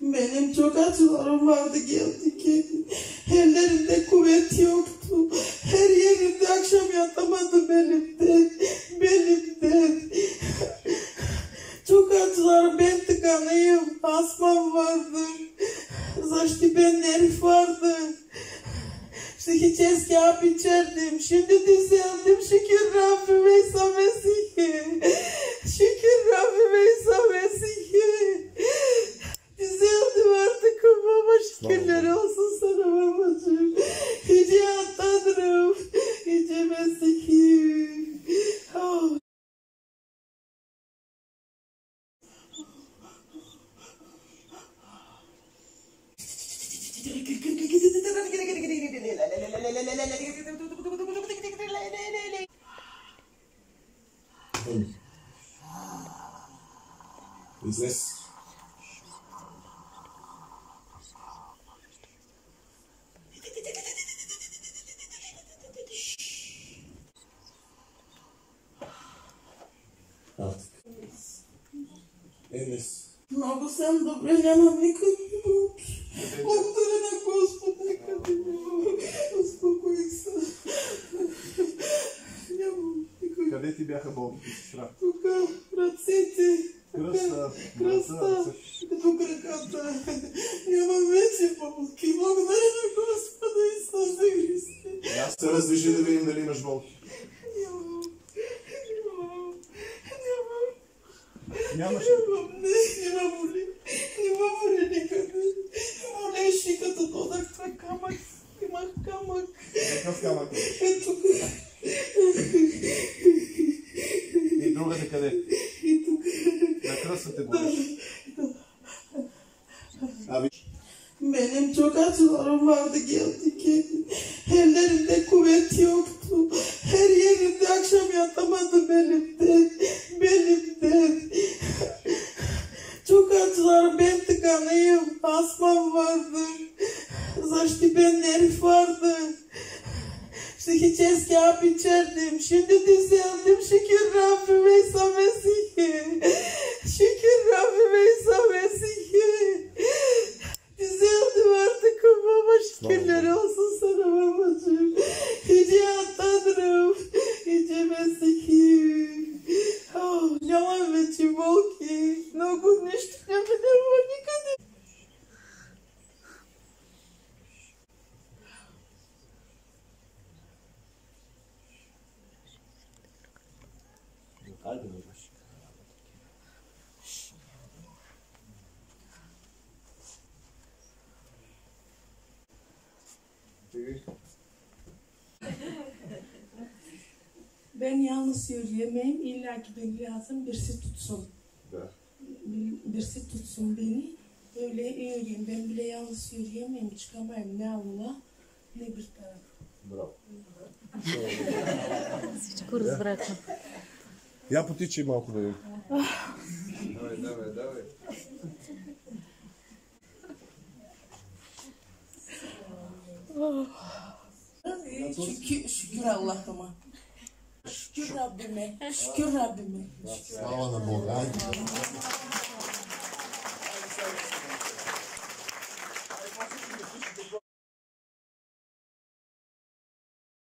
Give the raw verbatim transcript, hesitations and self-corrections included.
Benim çok acılarım vardı geldi ki. Ellerimde kuvvet yoktu. Her yerimde akşam yatamadım elimde. Belimde. Çok acılarım. Ben tıkanıyım. Asmam vardı. Zaşti ben herif vardı. İşte hiç eski abi içerdim. Şimdi düzeldim. Şükür Rabbime İsa Mesih'e. Şükür Rabbime İsa Mesih'e. Düzeldim artık baba. Şükürler olsun sana babacığım. Yüce Tanrım. Yüce Mesih'im. Oh. Is this? Artık. Enes. Много съм добре, нямам никакви благодаря на Господа, успокоих се. Нямам никакви. Къде ти бяха болките, сестра? Тук, ръцете. Кръста. Кръста. Като краката. Нямам вече болки. Благодаря на Господа Исуса Христе. Аз се раздвижи да видим дали имаш болки. Нямам. Нямам. Нямаш. Нямам. Не, не ме боли. Не ме боли никъде. Болеше като додах това камък. Имах камък. Какъв камък? Е тук. И другата къде? И тук. На кръста те болиш. Abi. Benim çok acılarım vardı geldi ki. Ellerimde kuvvet yoktu. Her yerimde akşam yatamadım elimde. Belimde. Çok acılarım. Ben tıkanıyım. Asmam vardı. Zaşti ben herif vardı. İşte hiç eski abi içerdim. Şimdi düzeldim. Şükür Rabbime İsa Mesih'e. Şükür Rabbime İsa Mesih'e. Düzeldim artık baba. Şükürler olsun sana babacığım. Yüce Tanrım. Yüce Mesih'im. Oh, нямам вече болки. Много нещо няма няма никъде. Haydi babaş. Ben yalnız yürüyemeyim. İlla ki beni lazım birisi tutsun. Да. Birisi tutsun beni. Öyle yürüyeyim. Ben bile yalnız yürüyemeyim. Çıkamayım ne Allah ne bir taraf. Браво. Всичко разбраха. Я потичай малко да видим. Давай, давай, давай. Şükür, şükür Allah'ıma. Şükür Rabbime. Şükür Rabbime. Слава на Бога.